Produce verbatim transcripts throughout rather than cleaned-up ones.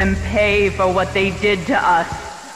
them pay for what they did to us.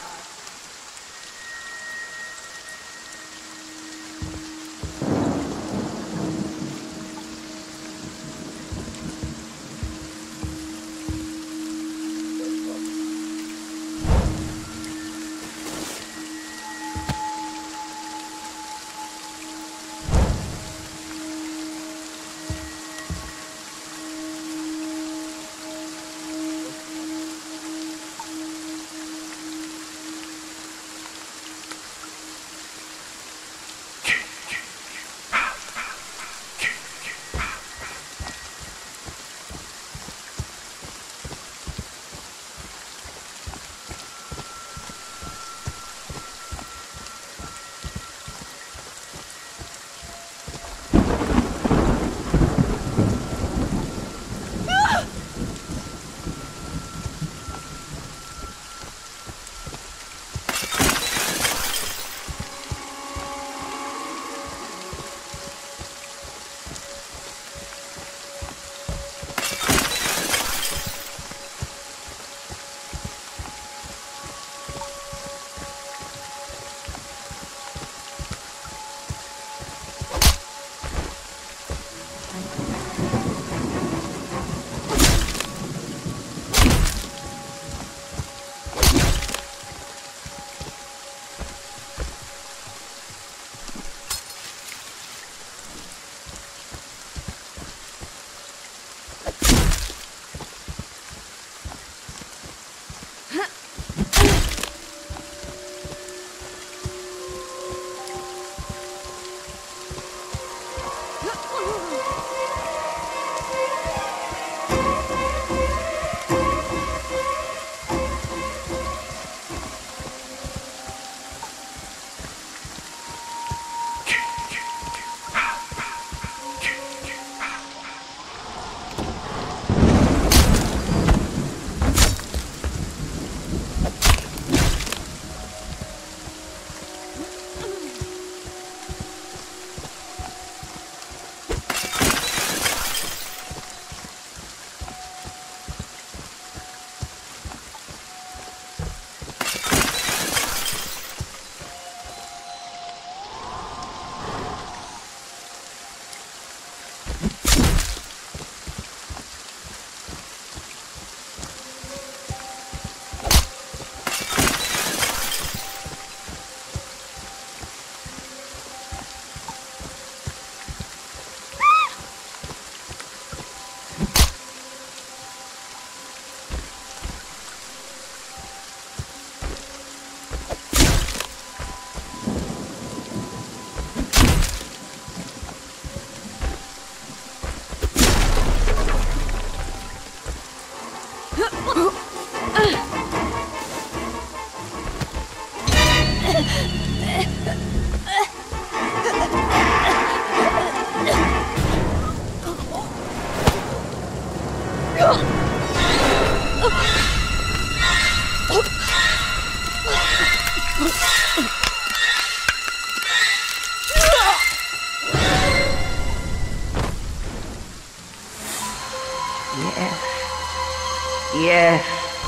Yes,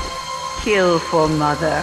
kill for Mother.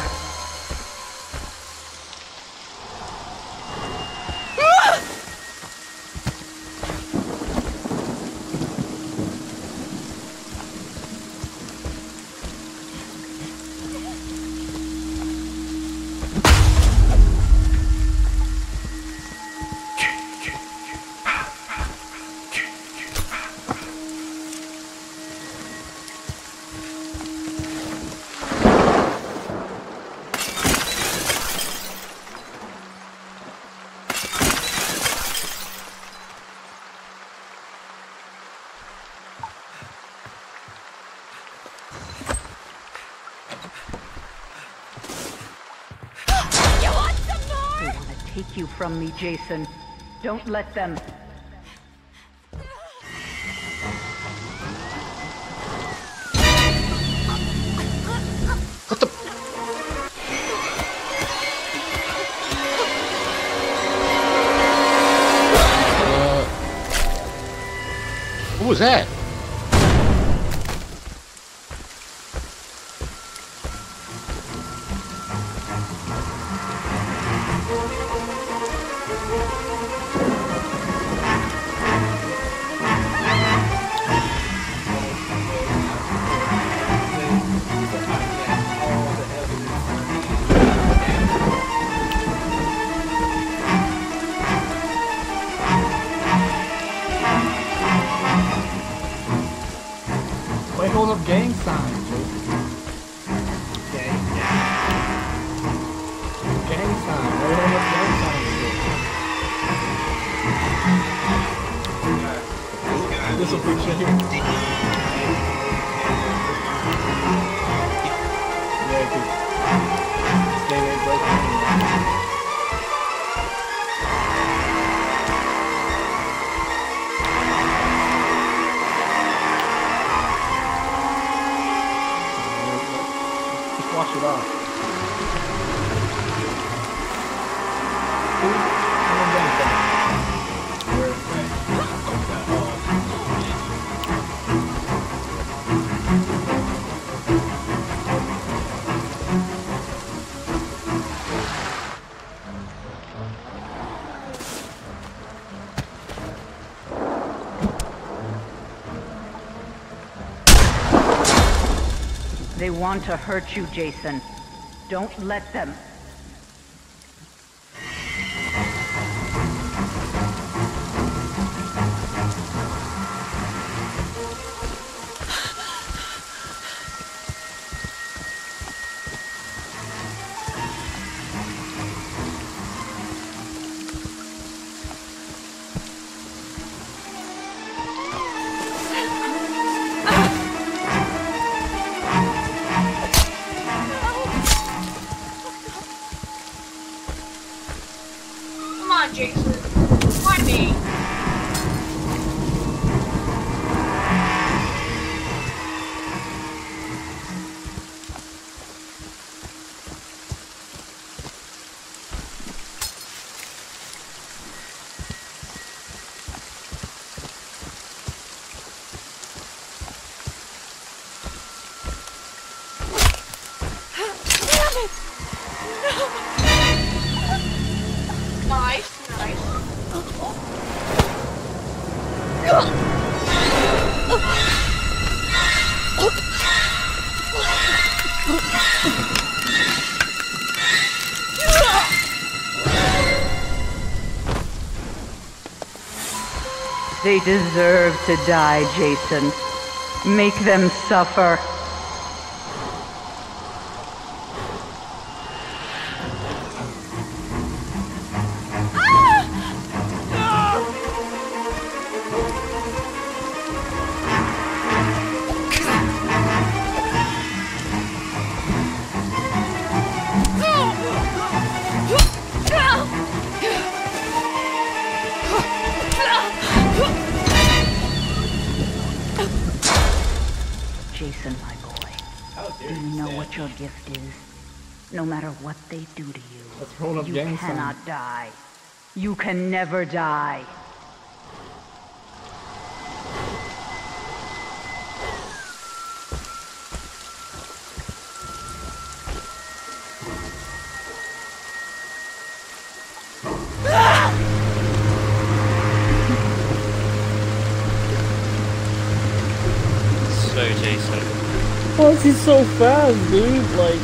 Take you from me, Jason. Don't let them. What the? Uh, what was that? wash it off. They want to hurt you, Jason. Don't let them. Jason, why me? Damn it! No! Nice. They deserve to die, Jason. Make them suffer. Jason, my boy, do you know what your gift is? No matter what they do to you, Let's roll up you gang cannot sign. die. You can never die. So Jason. Why is he so fast, dude? Like.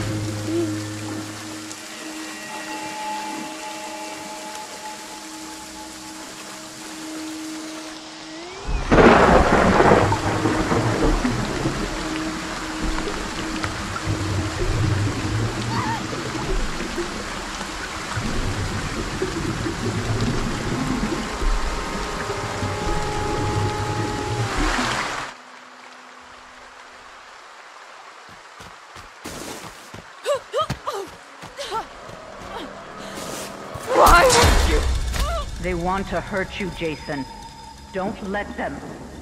They want to hurt you, Jason. Don't let them.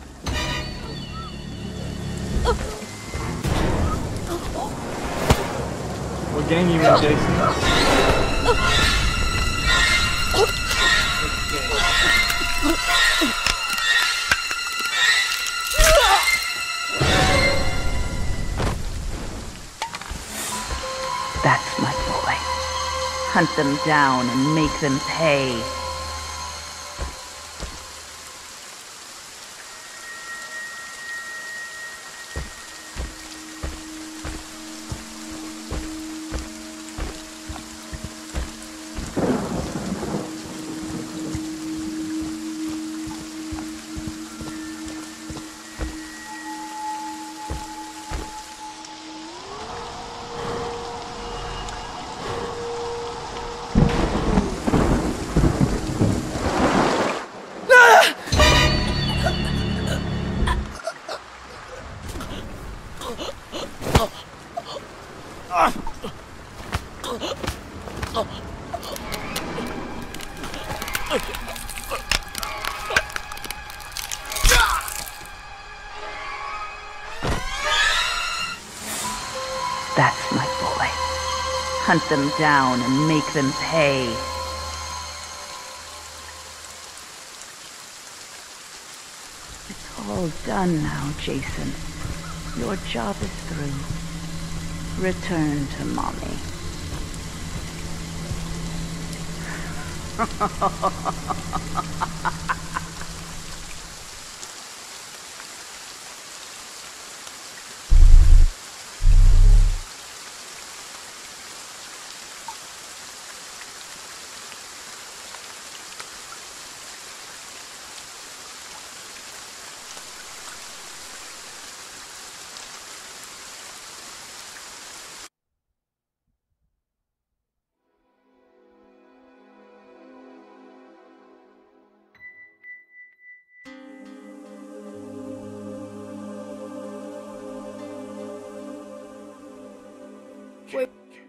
What gang you in, Jason? That's my boy. Hunt them down and make them pay. That's my boy. Hunt them down and make them pay. It's all done now, Jason. Your job is through. Return to Mommy. Wait.